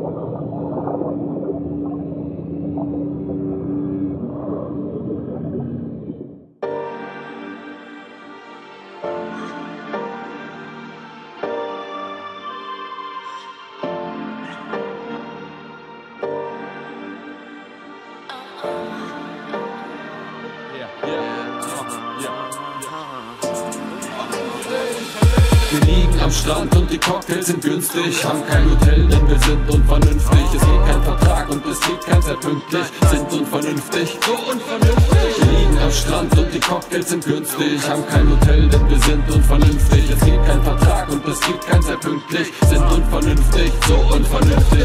Wir liegen am Strand und die Cocktails sind günstig, haben kein Hotel, denn wir sind unvernünftig. Es gibt keinen Vertrag und es gibt kein sehr pünktlich, sind unvernünftig, so unvernünftig. Wir liegen am Strand und die Cocktails sind günstig, haben kein Hotel, denn wir sind unvernünftig. Es gibt keinen Vertrag und es gibt kein sehr pünktlich, sind unvernünftig, so unvernünftig.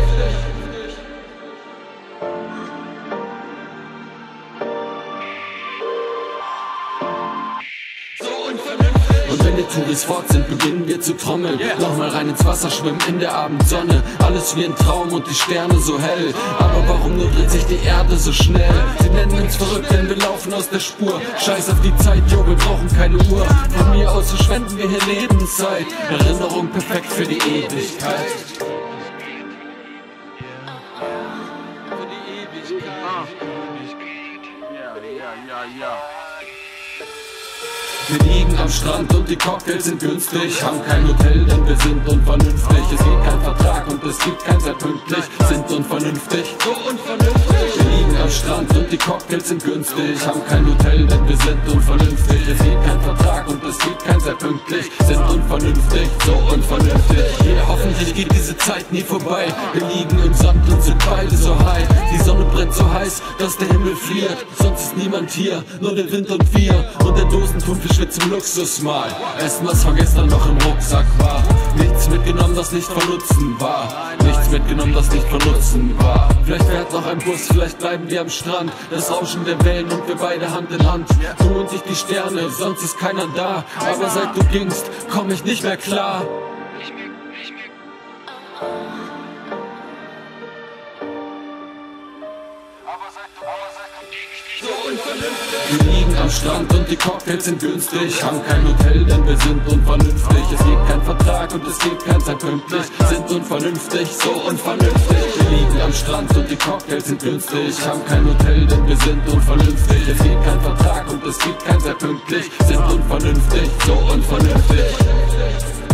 Und wenn die Touris fort sind, beginnen wir zu trommeln. Nochmal rein ins Wasser schwimmen in der Abendsonne. Alles wie ein Traum und die Sterne so hell. Aber warum nur dreht sich die Erde so schnell? Sie nennen uns verrückt, denn wir laufen aus der Spur. Scheiß auf die Zeit, jo, wir brauchen keine Uhr. Von mir aus verschwenden wir hier Lebenszeit. Erinnerung perfekt für die Ewigkeit. Für die Ewigkeit. Ja. Wir liegen am Strand und die Cocktails sind günstig, haben kein Hotel, denn wir sind unvernünftig. Es gibt keinen Vertrag und es gibt kein sehr pünktlich, sind unvernünftig, so unvernünftig. Wir liegen am Strand und die Cocktails sind günstig, haben kein Hotel, denn wir sind unvernünftig. Es gibt keinen Vertrag und es gibt kein sehr pünktlich, sind unvernünftig, so unvernünftig. Ja, hoffentlich geht diese Zeit nie vorbei. Wir liegen im Sand und sind beide so high. Die Sonne brennt so heiß, dass der Himmel friert. Sonst ist niemand hier, nur der Wind und wir. Und der Dosenthunfisch wird zum Luxusmahl. Essen, was von gestern noch im Rucksack war. Nichts mitgenommen, das nicht von Nutzen war. Nichts mitgenommen, das nicht von Nutzen war. Vielleicht fährt noch ein Bus, vielleicht bleiben wir am Strand. Das Rauschen der Wellen und wir beide Hand in Hand. Du und ich die Sterne, sonst ist keiner da. Aber seit du gingst, komm ich nicht mehr klar. Wir liegen am Strand und die Cocktails sind günstig, haben kein Hotel, denn wir sind unvernünftig. Es gibt keinen Vertrag und es gibt kein Zeit pünktlich, sind unvernünftig, so unvernünftig. Wir liegen am Strand und die Cocktails sind günstig, haben kein Hotel, denn wir sind unvernünftig. Es gibt keinen Vertrag und es gibt kein Zeit pünktlich, sind unvernünftig, so unvernünftig.